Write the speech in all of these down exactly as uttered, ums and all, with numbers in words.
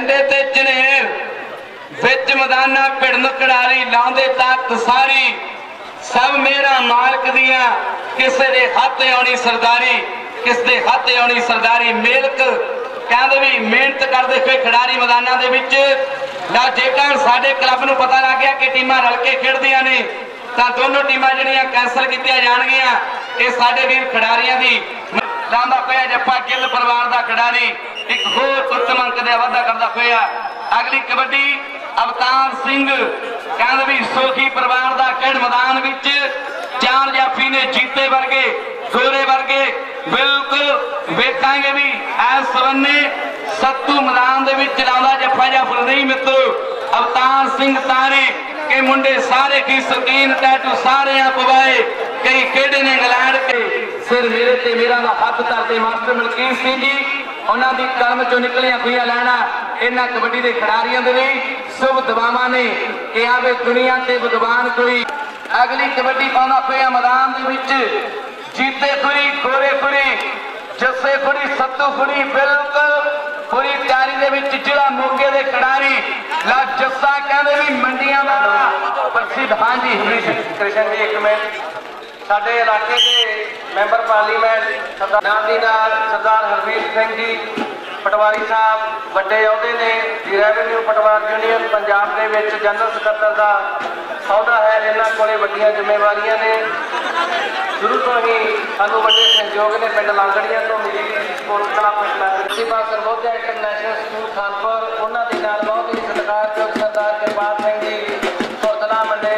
लंडे ते झनेर विच मैदाना भिड़न खिडारी लाउंदे तक सारी सब मेरा मालक दियां किसे दे हत्थ आउणी सरदारी किस दे हत्थ आउणी सरदारी मेलक कहंदे भी मेहनत करदे हुए खिडारी मैदाना दे विच ला जेकर साडे क्लब नूं पता लग गया कि टीमां रल के खेडदियां ने तां दोनों टीमां जिहड़ियां कैंसल कीतियां जाणगियां। इह साडे वीर खिडारियां दी लांदा होया जप्पा गिल परिवार दा खिडारी एक होर उत्तम अंक दे वाधा करदा होया। अगली कबड्डी अवतार सिंह कहंदे भी सोखी परिवार दा खेड मैदान विच चार जाफी ने जीते वर्गे गोरे वर्गे बिल्कुल वेखांगे भी ऐस सवन्ने सत्तू मैदान दे विच लाउंदा जप्पा जाफर नहीं मित्रो अवतार सिंह तारे के मुंडे सारे की शौकीन टैटू सारे पवाए कई खेडे ने इंग्लैंड के सिर मेरे ते मेरा दा हथ धरते मास्टर मलकीत सिंह जी उन्हां दी कलम चों निकलियां हुईयां लैना इन्हां कबड्डी दे खिडारियां दे लई शुभ दुआवां ने कि आवे दुनिया ते विद्वान कोई। अगली कबड्डी पाउंदा होया मैदान दे विच जीते खुरी गोरे खुरी जस्से खुरी सत्तू खुरी बिल्कुल पूरी तैयारी दे विच जिला मोगे दे खिडारी ला जस्सा कहंदे भी मंडियां दा प्रसिद्ध। हाँ जी कृष्ण जी एक मिनट साडे इलाके के मैंबर पार्लीमेंट सरदार नाम दी नाल सरदार हरवीर सिंह जी पटवारी साहब वड्डे अहुदे ने दी रेवन्यू पटवार यूनियन पंजाब दे विच जनरल सकत्तर दा अहुदा है। इन्हां कोले वड्डियां जिम्मेवारियां ने शुरू तो ही सानू वड्डे सहयोग ने पिंड लांगड़ियां तो मिली sports club principal Sarbodhiya international school Khanpur उन्हां दे नाल बहुत ही सत्कारयोग सरदार किरपाल सिंह जी हौसला मंडे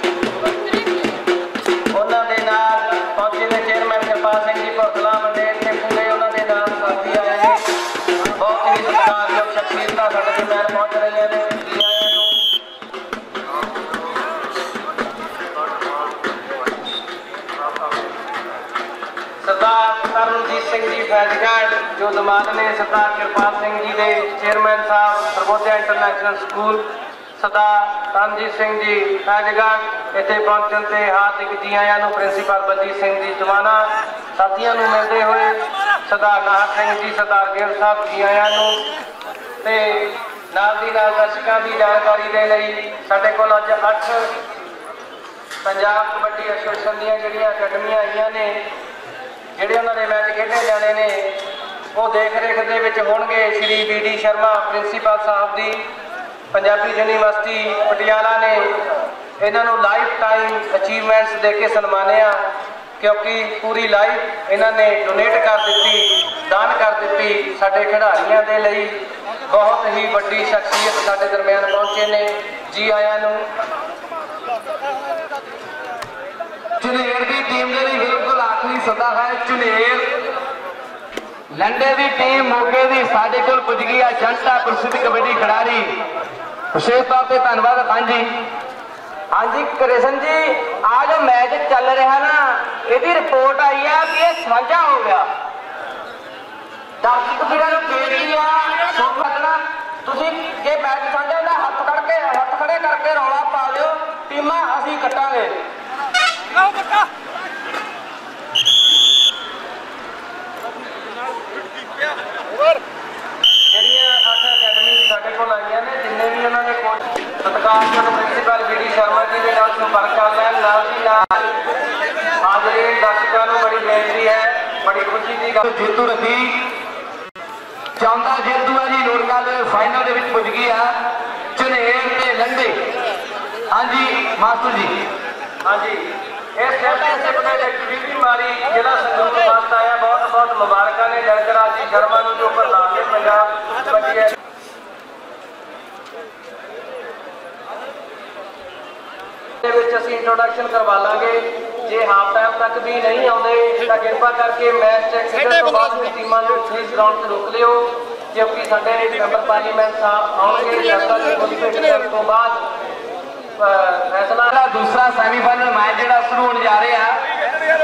उन्हां दे नाल पहुंचे ने चेयरमैन किरपाल सिंह जी हौसला मंडे ते पूरे उन्हां दे नाल साथी आए ने बहुत ही सत्कारयोग शख्सियतां साडे दरम्यान पहुंच रही ने। सरदार तरनजीत सिंह जी फैजगढ़ जो दमाद ने सरदार किरपाल सिंह जी के chairman sahib Sarbodhiya international school Sardar Taranjit Singh ji Faizgarh इतने पहुंचने से हार्दिक जी आया प्रिंसीपल बलजीत सिंह जी जवाना साथियों को मिलते हुए सरदार नाहर सिंह जी सरदार गेल साहब जी आया ते नाल दी नाल दर्शकों की जानकारी दे लई साडे कोल अज अठ पंजाब कबड्डी एसोसीएशन दी जिहड़ियां अकैडमियां आईयां ने जिहड़े उन्होंने मैच खेडे जाने ने वो देख रेख दे विच होणगे Shri B D Sharma principal sahib दी पंजाबी यूनिवर्सिटी पटियाला ने इन्हों लाइफ टाइम अचीवमेंट्स दे के सन्मानिया क्योंकि पूरी लाइफ इन्होंने डोनेट कर दी दान कर दी साडे खिडारियों के लिए बहुत ही वड्डी शख्सियत साडे दरम्यान पहुंचे ने जी आया नूं। झनेर की टीम के लिए बिल्कुल आखिरी सदा है झनेर लंडे की टीम मोगे की साडे कोल पुज गई है जनता प्रसिद्ध कबड्डी खिडारी विशेष तौर पर धन्यवाद। हाँ जी हाँ जी कृष्ण जी आ जो मैच चल रहा ना यदि रिपोर्ट आई है कि यह साझा हो गया दर्शक वीरां नूं बेनती आ सुन सकना तुसीं ये मैच साझा होना हथ कड़ के हथ खड़े करके रौला पा लिओ टीमां असीं कट्टांगे। ਜਿਹੜੀਆਂ ਅੱਠ ਅਕੈਡਮੀ ਸਾਡੇ ਕੋਲ ਆਈਆਂ ਨੇ ਜਿੰਨੇ ਵੀ ਉਹਨਾਂ ਦੇ ਕੋਚ ਸਤਿਕਾਰਯੋਗ principal B D Sharma ji ਦੇ ਨਾਲ ਸੰਪਰਕ ਕਰ ਲੈਣ ਨਾਲ ਦੀ ਨਾਲ ਹਾਜ਼ਰੀਨ ਦਰਸ਼ਕਾਂ ਨੂੰ ਬੜੀ ਬੇਨਤੀ ਹੈ ਬੜੀ ਖੁਸ਼ੀ ਦੀ ਗੱਲ ਜੇਤੂ ਰੱਖੀ ਚਾਹੁੰਦਾ ਜੇਤੂ ਆ ਜੀ ਲੋੜ ਗੱਲ ਫਾਈਨਲ ਦੇ ਵਿੱਚ ਪੁੱਜ ਗਈ ਆ ਝਨੇਰ ਤੇ ਲੰਡੇ। ਹਾਂਜੀ ਮਾਸਟਰ ਜੀ हाँ जी इस चैंपियनशिप में मारी जिला संगरूर तो वास्ता आया बहुत बहुत मुबारक ने जयकराज जी शर्मा जो प्रधान ने पंजाब कबड्डी है इंट्रोडक्शन करवा लांगे जे हाफ टाइम तक भी नहीं आते तो कृपा करके मैच खेडण तो बाद टीमां नूं प्लीज ग्राउंड से रोक लियो क्योंकि साडे मैंबर पार्लीमेंट साहब आउणगे जनता की घोषणा तो बाद फैसला दूसरा सैमीफाइनल मैच जो शुरू होने जा रहे हैं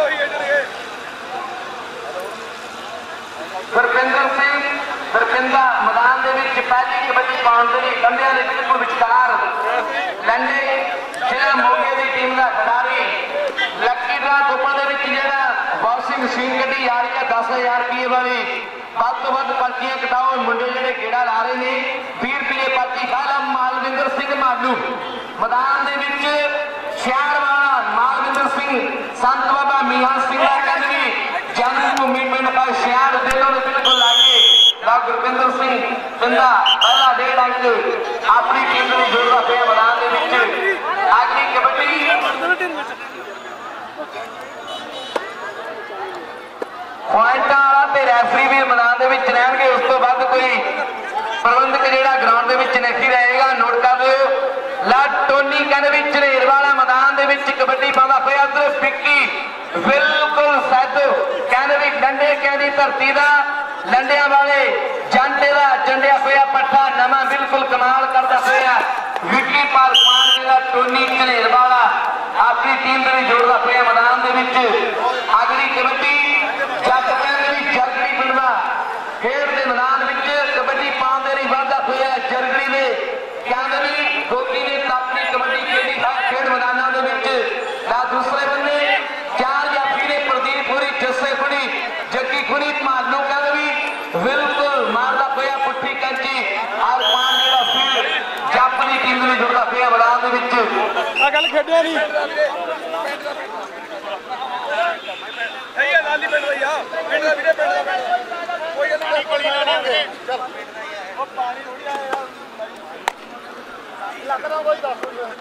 गुरपिंदर सिंह गुरपिंदा मैदान के पहली कबड्डी पाउण के लिए कंधियां के बिल्कुल विचकार लंडे जिला मोगे की टीम का खिडारी लक्की ड्रा कुपन के बॉक्सिंग मशीन कटी जा रही है दस हजार रुपये वाली ਵੱਧ ਤੋਂ ਵੱਧ पर्चियां कटाओ मुंडे जो गेड़ा ला रहे हैं। मैदान दे विच शहर वाला मालविंदर सिंह संत बाबा मीहा सिंह का अकादमी जन्म भूमि पिंड का शहर दिलों के बिल्कुल लागे गुरविंदर सिंह पिंदा पहला डेढ़ अंक अपनी टीम को जोड़ता पे मैदान दे विच अगली कबड्डी पॉइंटा वाला ते रेफरी भी मैदान दे विच रहणगे उस तो बाद कोई प्रबंधक जिहड़ा ग्राउंड दे विच नहीं रहेगा नोट कर लो ला टोनी कहने भी झरेर वाला मैदान दे विच कबड्डी पाउंदा पिया उधर पिक्की बिल्कुल सद कहने भी डंडे कहनी धरती दा लंडिया वाले जांटे दा चंडिया पिया पट्ठा नवा बिल्कुल कमाल करता पिया विकी पाल पांडे दा टोनी झरेर वाला अपनी टीम दे जोड़दा पिया मैदान दे विच अगली कबड्डी जग कहने भी जगड़ी पिंडा खेड दे मैदान विच कबड्डी पाउंदे नहीं वधदा पिया जरगड़ी दे कहने भी गोगी ने अपनी कबड्डी खेडी खेड मैदानों के विच ला दूसरे बन्ने चार जाफी ने प्रदीप पुरी जस्से खुड़ी जग्गी खुड़ी मालू कहने भी बिल्कुल मारदा पिया पुट्ठी कंची और पान जेड़ा फील्ड जप दी टीम में जुड़दा पिया मैदान दे विच आ गल खेडिया नहीं सही है लाली पिंड भैया पिंड दा वीरे पिंड दा कोई गल नहीं कोली ना चल ओ पानी थोड़ी आया लगदा कोई दस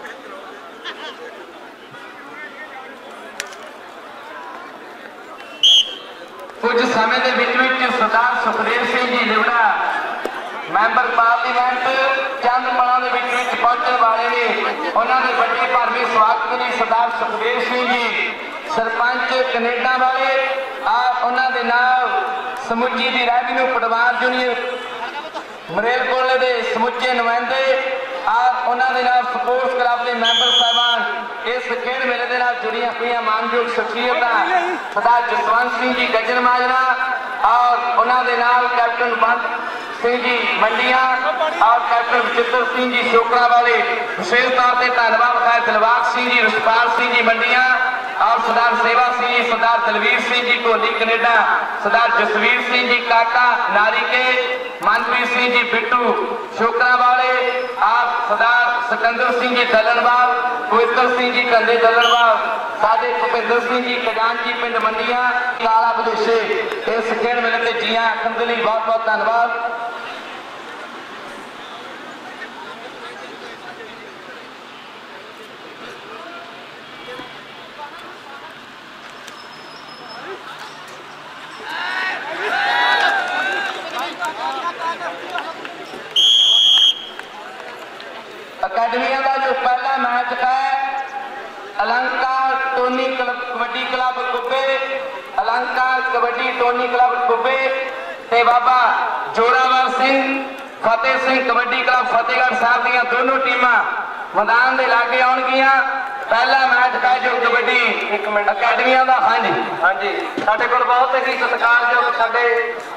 कुछ समय के विच विच सरदार सुखदेव सिंह जी लिवड़ा मैंबर पार्लीमेंट चंदमला के विच विच पहुंचने वाले ने उन्होंने बड़े भरवे स्वागत ने सरदार सुखदेव सिंह जी सरपंच कनेडा वाले उन्होंने नाल समुची दी रेवन्यू पटवार यूनियन मरेलकोले के समुचे नुमाइंदे उन्होंने स्पोर्ट्स क्लब के मैंबर साहबान इस खेल मेले के जुड़िया हुई मानयोग शख्सियत सरदार जसवंत सिंह जी गजन माजरा और उन्होंने कैप्टन बंद सिंह जी मंडिया और कैप्टन बचित्र सिंह जी शोकरा वाले विशेष तौर पर धन्यवाद है दिलबाग सिंह जी रुशपाल सिंह जी मंडिया और सरदार सेवा सिंह जी सरदार दलवीर सिंह जी कोहली कनेडा सरदार जसवीर सिंह जी काका नारी के मनप्रीत सिंह जी बिट्टू शोकरा वाले आप सरदार सिकंदर सिंह जी दलनवाल पवित्र सिंह जी कंदे दलनवाल सादे भुपिंदर सिंह जी खजानची पिंड मंडिया लाला विदेशे इस खेल मेले ते जी आखण दे लई बहुत बहुत धन्यवाद। अकादमिया का जो पहला मैच है Alankar Tony club kabaddi club Kubbe Alankar kabaddi Tony club Kubbe ते बाबा जोरावर सिंह फतेह सिंह कबड्डी क्लब फतेहगढ़ साहब दी दोनों टीमां मैदान के लागे आउणगियां। पहला मैच है जो कबड्डी एक मिनट अकादमिया का हाँ जी हाँ जी साडे कोल बहुत ही सत्कारयोग साडे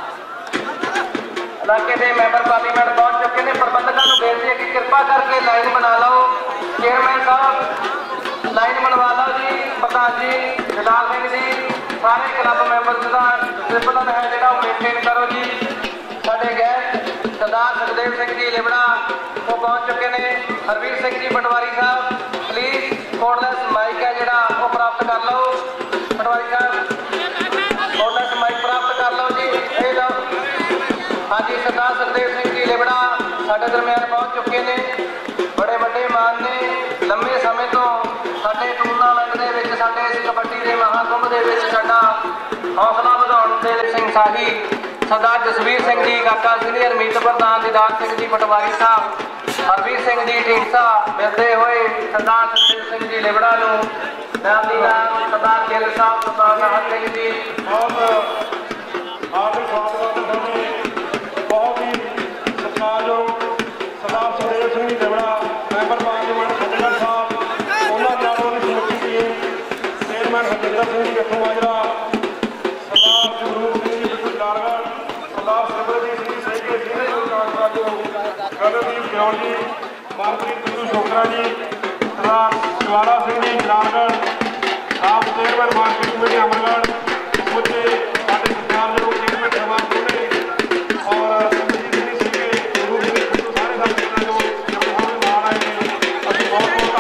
इलाके के मैंबर पार्लीमेंट पहुंच चुके हैं। प्रबंधकों को बेनती है कि कृपा करके लाइन बना लो। चेयरमैन साहब लाइन बनवा लो जी। प्रधान जी जलाल सिंह जी सारे क्लब मैंबर का डिसिपलिन है जो मेनटेन करो जी। साढ़े गैस सरदार सुखदेव सिंह जी लिबड़ा वो पहुंच चुके हैं। हरवीर सिंह जी पटवारी साहब प्लीज कोडलैस माइक है जोड़ा वो प्राप्त कर लो। पटवारी साहब कोडलैस माइक प्राप्त कर लो जी। ये लो हाँ जी सरदार सुखदेव सिंह जी लिबड़ा साढ़े दरम्यान पहुँच चुके हैं। बड़े बड़े मान ने लंबे समय तो साढ़े टूरनामेंट के साढ़े इस कबड्डी के महाकुंभ के हौसला बढ़ाने सिंह शाही सरदार जसवीर सिंह जी काका सीनियर मीत प्रधान दीदार सिंह जी पटवारी साहब हरवीर सिंह जी ढींसा मिलते हुए सरदार सुखदेव सिंह जी लिबड़ा नूं सरदार गिल साहब सरदार नाहर सिंह जी बहुत हार्दिक स्वागत बहुत ही सत्कारयोग सरदार सुखदेव सिंह जी लिबड़ा मैंबर पार्लीमेंट फतेहगढ़ साहब उन्होंने नालों की समिति के चेयरमैन हरजिंदर सिंह जी गट्ठू माजरा सरदार जगरूप सिंह जी बिट्टू जारगढ़ सरदार सिमरजीत सिंह सही के सीनियर कागजात गगनदीप ग्याल जी मनप्रीत बिट्टू शोकरा जी सरदार शिवाला सिंह जी जारगढ़ आप चेयरमैन मार्केट कमेटी अमरगढ़ मुझे साढ़े सत्कारयोग चेयरमैन समाज ने और बहुत बहुत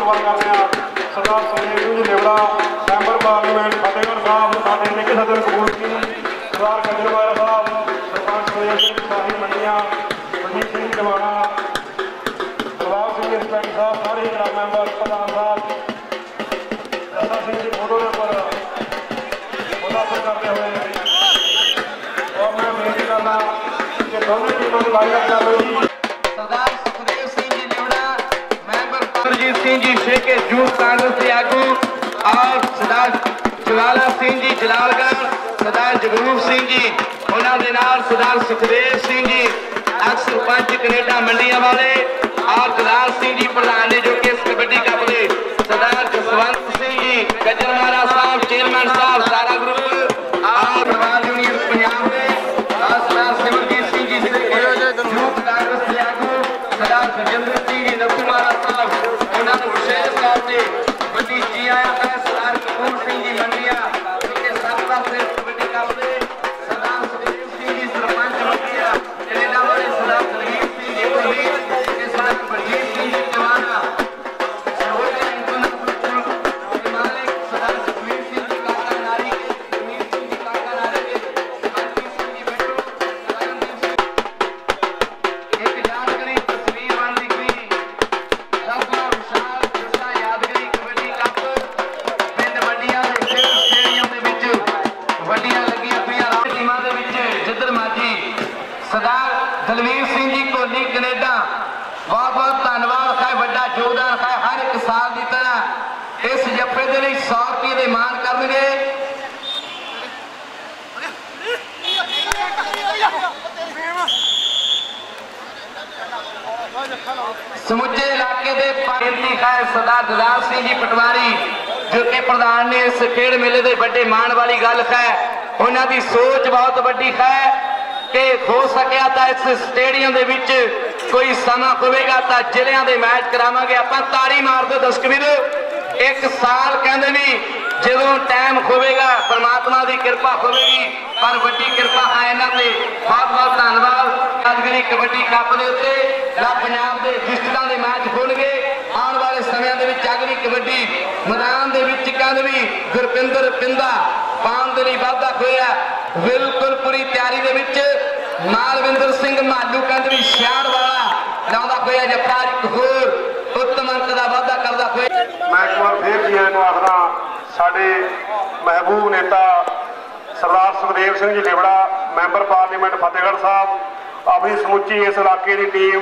ਧੰਨਵਾਦ ਕਰਦੇ ਹਾਂ ਸਰਦਾਰ ਸੁਖਦੇਵ ਸਿੰਘ ਜੀ ਲੇਵੜਾ ਮੈਂਬਰ ਪਾਰਲੀਮੈਂਟ ਫਤਿਹਗੜ੍ਹ ਸਾਹਿਬ ਸਾਡੇ ਨਿੱਘੇ ਸੱਜਣ ਕਬੂਲ ਸਿੰਘ ਸਰਦਾਰ ਗਜਰਵਾਲਾ ਸਾਹਿਬ ਸਰਪੰਚ ਸੁਖਦੇਵ ਸਿੰਘ ਸਾਹੀ ਮੰਡੀਆਂ ਮਨਜੀਤ ਸਿੰਘ ਜਵਾਨਾ ਗੁਰਵਾਲ ਸਿੰਘ ਇੰਸਪੈਕਟਰ ਸਾਹਿਬ ਸਾਰੇ ਹੀ ਗ੍ਰਾਮ ਮੈਂਬਰ ਪ੍ਰਧਾਨ ਸਾਹਿਬ ਜੱਸਾ ਸਿੰਘ ਜੀ ਫੋਟੋ ਦੇ ਉੱਪਰ ਮੁਲਾਕਾਤ ਕਰਦੇ ਹੋਏ ਔਰ ਮੈਂ ਬੇਨਤੀ ਕਰਦਾ ਕਿ ਦੋਵੇਂ ਟੀਮਾਂ ਦੀ ਲਾਈਨਅਪ ਕਰ ਲਓ ਜੀ। सरदार सुखदेव सिंह जी लेवड़ा मैंबर अमरजीत सिंह जी शेखे यूथ कांग्रेस के आगू और सरदार ज्वाला सिंह जी जलालगढ़ सरदार जगरूप सिंह जी उन्होंने नाल सरदार सुखदेव सिंह जी एक्स सरपंच कनेडा मंडिया वाले और दलाल सिंह जी प्रधान ने जो कि इस कबड्डी कप के सरदार जसवंत सिंह जी गजरवाला साहब चेयरमैन साहब सारा ग्रुप और प्रवान यूनियन पंजाब के और सरदार सिमरजीत सिंह जी यूथ कांग्रेस के आगू सरदार सुरेंद्र सिंह जी नथूमाला साहब उन्होंने विशेष तौर पर बड़ी जी आया है सरदार कपूर सिंह जी मंडिया उनके साथ साथ कबड्डी कप के सरदार सुखदेव सिंह जी सरपंच मंडिया कनेडा वाले सरदार दलवीर सिंह जी कोहली के सरदार बलजीत सिंह जी जवाना सर्वोदय इंटरनेशनल के मालिक सरदार जसवीर सिंह जी काका नारी के जमीर सिंह जी काका नारी के मनजीत सिंह जी बेटू सरदार एक यादगारी तस्वीर बन निकली रसना विशाल जसा यादगारी कबड्डी कप पिंड मंडिया के खेल स्टेडियम ਦੇ ਵਿੱਚ ਵੱਡੀਆਂ ਲੱਗੀਆਂ ਪਈਆਂ ਟੀਮਾਂ ਦੇ ਵਿੱਚ ਜਿੱਧਰ ਮਾਜੀ ਸਰਦਾਰ ਦਲਵੀਰ ਸਿੰਘ ਜੀ ਕੋਹਲੀ ਕੈਨੇਡਾ ਬਹੁਤ ਬਹੁਤ ਧੰਨਵਾਦ ਹੈ ਵੱਡਾ ਯੋਗਦਾਨ ਹੈ ਹਰ ਇੱਕ ਸਾਲ ਦੀ ਤਰ੍ਹਾਂ ਇਸ ਜੱਫੇ ਦੇ ਲਈ ਸੌ ਰੁਪਏ ਦੇ ਮਾਣ ਕਰਨਗੇ ਸਮੁੱਚੇ ਇਲਾਕੇ ਦੇ ਬੇਨਤੀ ਹੈ ਸਰਦਾਰ ਦਲਾਲ ਸਿੰਘ ਜੀ ਪਟਵਾਰੀ ਜੋ ਕਿ ਪ੍ਰਧਾਨ ਨੇ ਇਸ ਖੇਡ ਮੇਲੇ ਦੇ ਵੱਡੇ ਮਾਣ ਵਾਲੀ ਗੱਲ ਹੈ ਉਹਨਾਂ ਦੀ ਸੋਚ ਬਹੁਤ ਵੱਡੀ ਹੈ ਕਿ ਹੋ ਸਕਿਆ ਤਾਂ ਇਸ ਸਟੇਡੀਅਮ ਦੇ ਵਿੱਚ ਕੋਈ ਸਮਾਂ ਹੋਵੇਗਾ ਤਾਂ ਜ਼ਿਲ੍ਹਿਆਂ ਦੇ ਮੈਚ ਕਰਾਵਾਂਗੇ ਆਪਾਂ ਤਾੜੀ ਮਾਰ ਦਿਓ ਦਰਸ਼ਕ ਵੀਰੋ ਇੱਕ ਸਾਲ ਕਹਿੰਦੇ ਵੀ ਜਦੋਂ ਟਾਈਮ ਹੋਵੇਗਾ ਪਰਮਾਤਮਾ ਦੀ ਕਿਰਪਾ ਹੋਵੇਗੀ ਪਰ ਵੱਡੀ ਕਿਰਪਾ ਹੈ ਇਹਨਾਂ ਤੇ ਬਹੁਤ ਬਹੁਤ ਧੰਨਵਾਦ ਯਾਦਗਾਰੀ ਕਬੱਡੀ ਕੱਪ ਦੇ ਉੱਤੇ ਲਾ ਪੰਜਾਬ ਦੇ ਡਿਸਟ੍ਰਿਕਟਾਂ ਦੇ ਮੈਚ ਹੋਣਗੇ ਆਉਣ ਵਾਲੇ ਸਮਿਆਂ ਦੇ ਵਿੱਚ ਅਗਲੀ ਕਬੱਡੀ ਮੈਦਾਨ ਦੇ ਵਿੱਚ ਕਹਿੰਦੇ ਵੀ ਗੁਰਪਿੰਦਰ ਪਿੰਦਾ ਪਾਉਣ ਦੇ ਲਈ ਵਾਅਦਾ ਹੋਇਆ ਬਿਲਕੁਲ ਪੂਰੀ ਤਿਆਰੀ ਦੇ ਵਿੱਚ ਮਾਲਵਿੰਦਰ ਸਿੰਘ ਮਾਲੂ ਕਹਿੰਦੇ ਵੀ ਛਿਆਹਠ ਵਾਲਾ ਲਾਉਂਦਾ ਹੋਇਆ ਜੱਫਾ ਇੱਕ ਹੋਰ ਉੱਤਮ ਅੰਕ ਦਾ ਵਾਅਦਾ ਕਰਦਾ ਹੋਇਆ ਮੈਂ ਇੱਕ ਵਾਰ ਫੇਰ ਜੀ ਨੂੰ ਆਖਦਾ ਸਾਡੇ ਮਹਿਬੂਬ ਨੇਤਾ ਸਰਦਾਰ ਸੁਖਦੇਵ ਸਿੰਘ ਜੀ ਲੇਵੜਾ ਮੈਂਬਰ ਪਾਰਲੀਮੈਂਟ ਫਤਿਹਗੜ੍ਹ ਸਾਹਿਬ ਆਪਣੀ ਸਮੁੱਚੀ ਇਸ ਇਲਾਕੇ ਦੀ team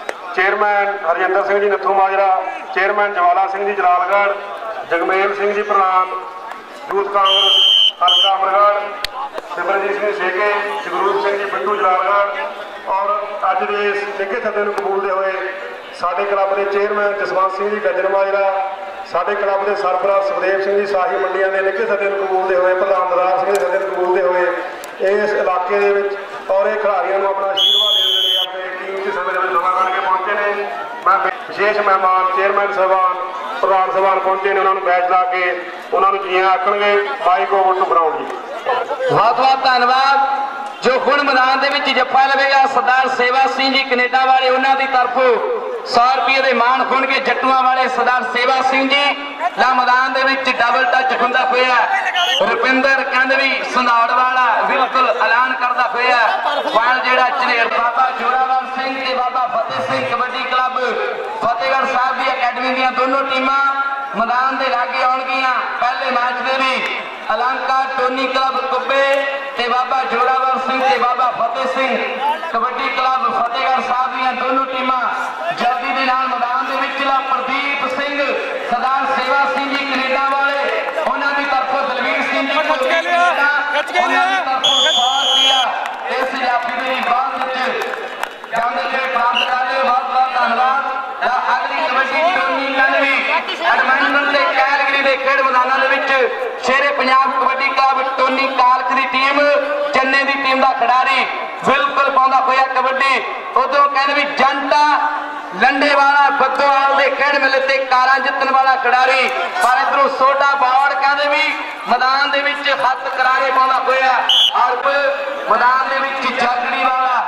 chairman Harjinder Singh ji Natthu Majra chairman Jawala Singh ji Jalalgarh Jagmel Singh ji ਪ੍ਰਧਾਨ ਯੂਥ ਕਾਂਗਰਸ ਹਲਕਾ ਅਮਰਗੜ੍ਹ ਸਿਮਰਜੀਤ ਸਿੰਘ ਸ਼ੇਕੇ ਜਗਰੂਪ ਸਿੰਘ ਜੀ ਬਿੱਟੂ ਜਲਾਲਗੜ੍ਹ ਔਰ ਅੱਜ ਦੇ ਇਸ ਨਿੱਘੇ ਸੱਦੇ ਨੂੰ ਕਬੂਲਦੇ ਹੋਏ ਸਾਡੇ ਕਲੱਬ ਦੇ ਚੇਅਰਮੈਨ ਜਸਵੰਤ ਸਿੰਘ ਜੀ ਗਜਰਮਾਜਰਾ ਸਾਡੇ ਕਲੱਬ ਦੇ ਸਰਬਰਾਹ ਸੁਖਦੇਵ ਸਿੰਘ ਜੀ ਸਾਹੀ ਮੰਡੀਆਂ ਦੇ ਨਿੱਘੇ ਸੱਦੇ ਨੂੰ ਕਬੂਲਦੇ ਹੋਏ ਪ੍ਰਧਾਨ ਦਰਾਰ ਸਿੰਘ ਦੇ ਸੱਦੇ ਨੂੰ ਕਬੂਲਦੇ ਹੋਏ ਇਸ ਇਲਾਕੇ ਦੇ ਵਿੱਚ ਔਰ ਇਹ ਖਿਡਾਰੀਆਂ ਨੂੰ ਆਪਣਾ ਆਸ਼ੀਰਵਾਦ ਦੇਣ ਦੇ ਲਈ ਆਪਣੇ ਟੀਮ ਦੇ ਸਮੇਂ ਦੇ ਵਿੱਚ ਸਮਾਂ ਕਰਕੇ ਪਹੁੰਚੇ ਨੇ ਮੈਂ ਵਿਸ਼ੇਸ਼ ਮਹਿਮਾਨ ਚੇਅਰਮੈਨ ਸਾਹਿਬਾਨ ਪ੍ਰਧਾਨ ਸਾਹਿਬਾਨ ਪਹੁੰਚੇ ਨੇ ਉਹਨਾਂ ਨੂੰ ਬੈਚ ਲਾ ਕੇ ਉਹਨਾਂ ਨੂੰ ਜੀਆਂ ਆਖਣਗੇ ਮਾਈਕ ਓਵਰ ਟੂ ਗਰਾਊਂਡ ਜੀ ਬਹੁਤ ਬਹੁਤ ਧੰਨਵਾਦ ਜੋ ਹੁਣ ਮੈਦਾਨ ਦੇ ਵਿੱਚ ਜੱਫਾ ਲਵੇਗਾ ਸਰਦਾਰ ਸੇਵਾ ਸਿੰਘ ਜੀ ਕੈਨੇਡਾ ਵਾਲੇ ਉਹਨਾਂ ਦੀ ਤਰਫੋਂ सौ रुपये के मान होंगे जट्टुआ वाले सरदार सेवा सिंह जी ला मैदान दे विच डबल टच होंदा होया रुपिंदर कहंदे भी संधाड़ वाला बिल्कुल ऐलान करदा होया वाल जेड़ा झनेर बाबा जोरावर सिंह ते बाबा फतेह सिंह कबड्डी क्लब फतेहगढ़ साहब दी अकैडमी दी दोनों टीमां मैदान दे लागे आउणगियां पहले मैच दे भी अलंका टोनी क्लब कुब्बे ते बाबा जोरावर सिंह ते बाबा फतेह सिंह कबड्डी क्लब फतेहगढ़ साहब दी दोनों टीमां जल्दी दे नाल मैदान दे विच ला प्रदीप सिंह सरदार सेवा सिंह जी कनेडा वाले उन्हां दी तरफों दलवीर सिंह जी को कनेडा उन्हां दी तरफों सौ रुपया इस जाफी दे बाद विच जांदे के प्राप्त करदे बहुत बहुत धन्यवाद अगली कबड्डी टोनी कलवी एडमिंटन ते कैलगरी दे खेड मैदानां दे विच शेरे पंजाब कबड्डी क्लब टोनी कालख दी टीम चन्ने दी टीम दा खिडारी बिल्कुल पाउंदा होया कबड्डी उदों कहंदे भी जनता लंडेवाला बद्दोवाल दे खेड मेले ते कारां जितन वाला खिडारी पर इधरों सोडा बावड़ कहंदे भी मैदान दे विच हत्थ करारे पाउंदा होया और मैदान दे विच जागड़ी वाला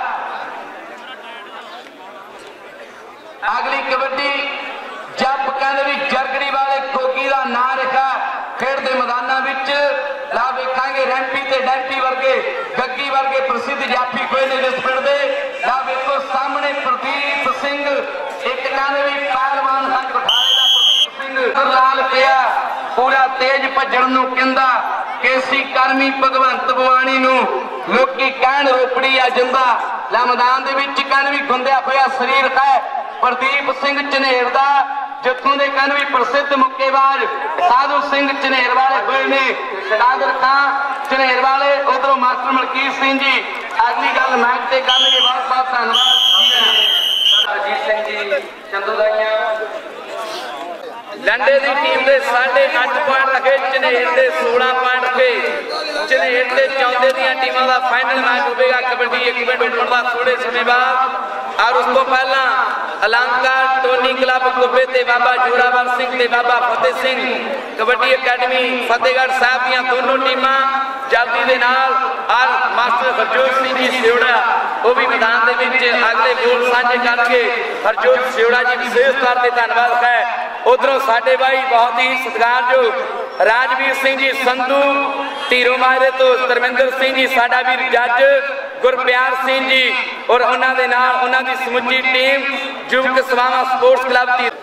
अगली कबड्डी जब कहंदे भी जग जिहदा नां रखा खेड दे मैदानां विच ला वेखांगे रैंपी ते डैंपी वर्गे गग्गी वर्गे प्रसिद्ध जाफी कोई ने जिस पिंड दे ला वेखो सामने प्रदीप सिंह एक कहने भी पहलवान हक उठाए दा प्रदीप सिंह लाल पिया पूरा तेज भजन नूं कहंदा केसी कर्मी भगवंत बवानी नूं लोकी कहण रोपड़ी आ जिंदा ला मैदान दे विच कहण भी गुंदिया होया शरीर है प्रदीप सिंह झनेर दा जिथों के कहन भी प्रसिद्ध मुक्केबाज साधु सिंह झनेर वाले हुए ने कादर खां झनेर वाले उधरों मास्टर मलकीत सिंह जी अगली गल मैच से गल के बहुत बहुत धन्यवाद अजीत सिंह जी चंदूदाइया लंडे की टीम के साढ़े अठ पॉइंट रखे झनेर के सोलह पॉइंट रखे झनेर के चौंदे दी टीमों का फाइनल मैच होगा कबड्डी एक मिनट उठने का थोड़े समय बाद और उस तो पहला अलंकार टोनी क्लब कुब्बे ते बाबा जोरावर सिंह ते बाबा फतेह सिंह कबड्डी अकेडमी फतेहगढ़ साहब दी दोनों टीमां जल्दी दे नाल और मास्टर हरजोत सिंह जी सियोड़ा वो भी मैदान दे विच अगले गोल साझे करके हरजोत सियोड़ा जी विशेष तौर पर धन्यवाद है। उधरों साडे भाई बहुत ही सत्कारयोग राजवीर सिंह जी संधू तीरों मारे तो धर्मेंद्र सिंह जी साडा वीर जज गुरप्यार सिंह जी और उन्होंने नाल उन्होंने समूची टीम युवक सभावां स्पोर्ट्स क्लब की